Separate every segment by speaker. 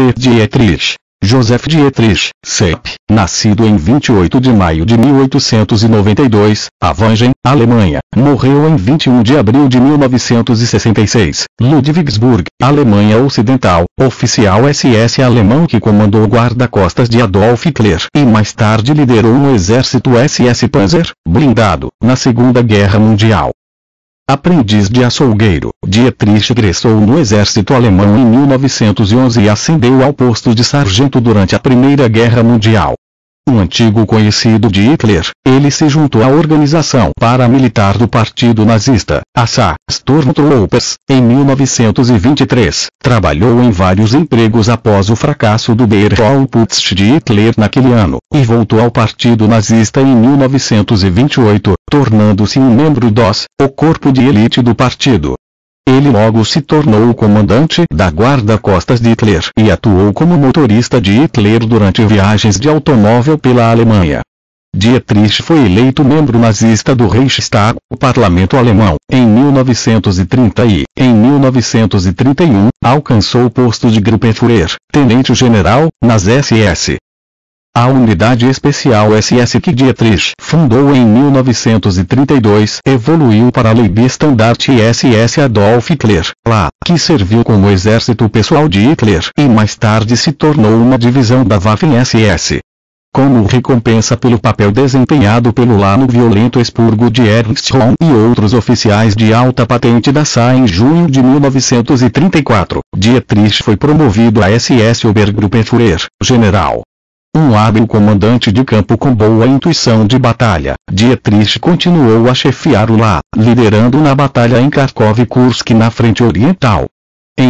Speaker 1: C. Dietrich. Joseph Dietrich, CEP, nascido em 28 de maio de 1892, Avangen, Alemanha, morreu em 21 de abril de 1966, Ludwigsburg, Alemanha Ocidental, oficial SS alemão que comandou o guarda-costas de Adolf Hitler e mais tarde liderou no exército SS Panzer, blindado, na Segunda Guerra Mundial. Aprendiz de açougueiro, Dietrich ingressou no exército alemão em 1911 e ascendeu ao posto de sargento durante a Primeira Guerra Mundial. Um antigo conhecido de Hitler, ele se juntou à organização paramilitar do Partido Nazista, a SA, Sturmtroopers, em 1923. Trabalhou em vários empregos após o fracasso do Berlin-Putsch de Hitler naquele ano, e voltou ao Partido Nazista em 1928, tornando-se um membro DOS, o corpo de elite do partido. Ele logo se tornou o comandante da guarda-costas de Hitler e atuou como motorista de Hitler durante viagens de automóvel pela Alemanha. Dietrich foi eleito membro nazista do Reichstag, o parlamento alemão, em 1930 e, em 1931, alcançou o posto de Gruppenführer, tenente-general, nas SS. A unidade especial SS que Dietrich fundou em 1932 evoluiu para a Leibstandarte SS Adolf Hitler, lá, que serviu como exército pessoal de Hitler e mais tarde se tornou uma divisão da Waffen-SS. Como recompensa pelo papel desempenhado pelo lá no violento expurgo de Ernst Röhm e outros oficiais de alta patente da SA em junho de 1934, Dietrich foi promovido a SS Obergruppenführer, general. Um hábil comandante de campo com boa intuição de batalha, Dietrich continuou a chefiar o lá, liderando na batalha em Kharkov e Kursk na frente oriental. Em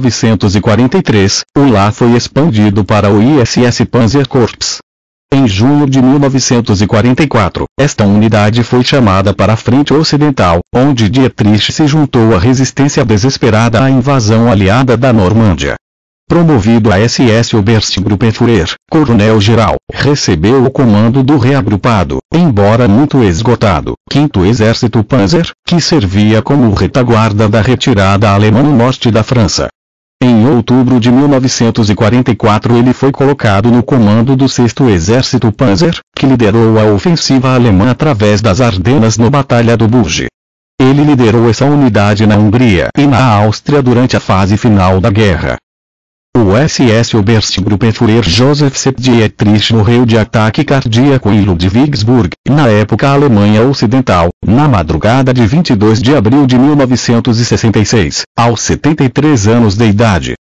Speaker 1: 1943, o lá foi expandido para o ISS Panzerkorps. Em junho de 1944, esta unidade foi chamada para a frente ocidental, onde Dietrich se juntou à resistência desesperada à invasão aliada da Normândia. Promovido a SS Oberstgruppenführer, coronel-geral, recebeu o comando do reagrupado, embora muito esgotado, 5º Exército Panzer, que servia como retaguarda da retirada alemã no norte da França. Em outubro de 1944 ele foi colocado no comando do 6º Exército Panzer, que liderou a ofensiva alemã através das Ardenas na Batalha do Bulge. Ele liderou essa unidade na Hungria e na Áustria durante a fase final da guerra. O SS Oberstgruppenführer Joseph Sepp Dietrich morreu de ataque cardíaco em Ludwigsburg, na época Alemanha Ocidental, na madrugada de 22 de abril de 1966, aos 73 anos de idade.